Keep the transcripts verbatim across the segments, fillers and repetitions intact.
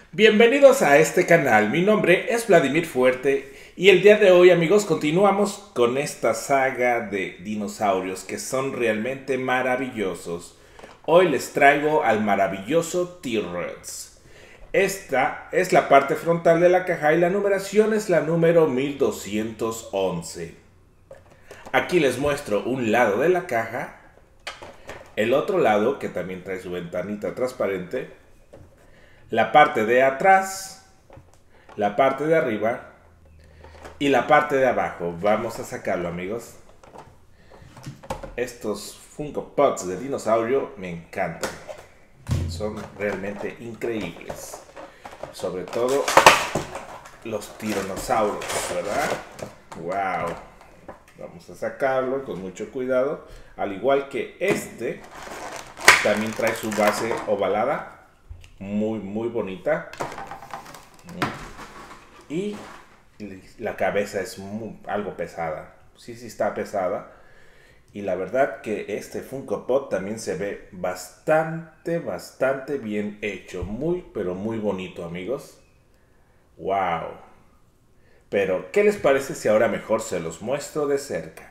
Bienvenidos a este canal, mi nombre es Vladimir Fuerte y el día de hoy, amigos, continuamos con esta saga de dinosaurios que son realmente maravillosos. Hoy les traigo al maravilloso T-Rex. Esta es la parte frontal de la caja y la numeración es la número mil doscientos once. Aquí les muestro un lado de la caja, el otro lado que también trae su ventanita transparente, la parte de atrás, la parte de arriba y la parte de abajo. Vamos a sacarlo, amigos. Estos Funko Pops de dinosaurio me encantan. Son realmente increíbles. Sobre todo los tiranosaurios, ¿verdad? ¡Wow! Vamos a sacarlo con mucho cuidado. Al igual que este, también trae su base ovalada. Muy, muy bonita. Y la cabeza es muy, algo pesada. Sí, sí está pesada. Y la verdad que este Funko Pop también se ve bastante, bastante bien hecho. Muy, pero muy bonito, amigos. ¡Wow! Pero, ¿qué les parece si ahora mejor se los muestro de cerca?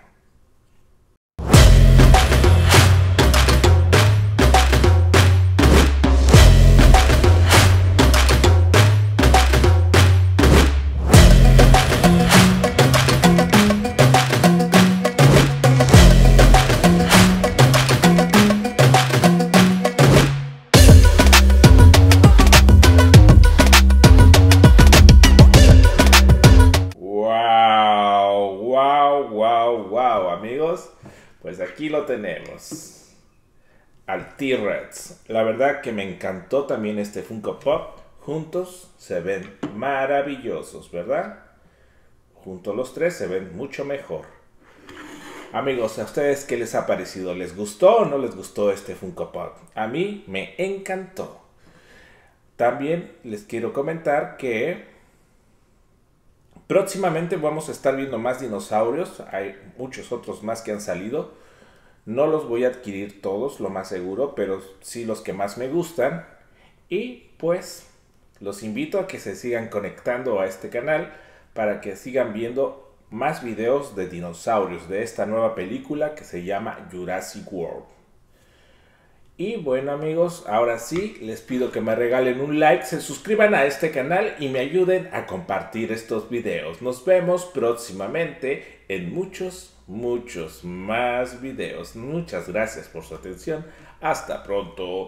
Wow, amigos, pues aquí lo tenemos, al T-Rex. La verdad que me encantó también este Funko Pop. Juntos se ven maravillosos, ¿verdad? Juntos los tres se ven mucho mejor. Amigos, ¿a ustedes qué les ha parecido? ¿Les gustó o no les gustó este Funko Pop? A mí me encantó. También les quiero comentar que próximamente vamos a estar viendo más dinosaurios. Hay muchos otros más que han salido. No los voy a adquirir todos, lo más seguro, pero sí los que más me gustan. Y pues los invito a que se sigan conectando a este canal para que sigan viendo más videos de dinosaurios de esta nueva película que se llama Jurassic World. Y bueno, amigos, ahora sí les pido que me regalen un like, se suscriban a este canal y me ayuden a compartir estos videos. Nos vemos próximamente en muchos, muchos más videos. Muchas gracias por su atención. Hasta pronto.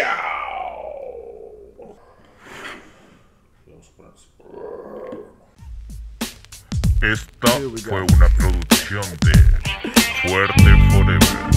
Chao. Esta fue una producción de Fuerte Forever.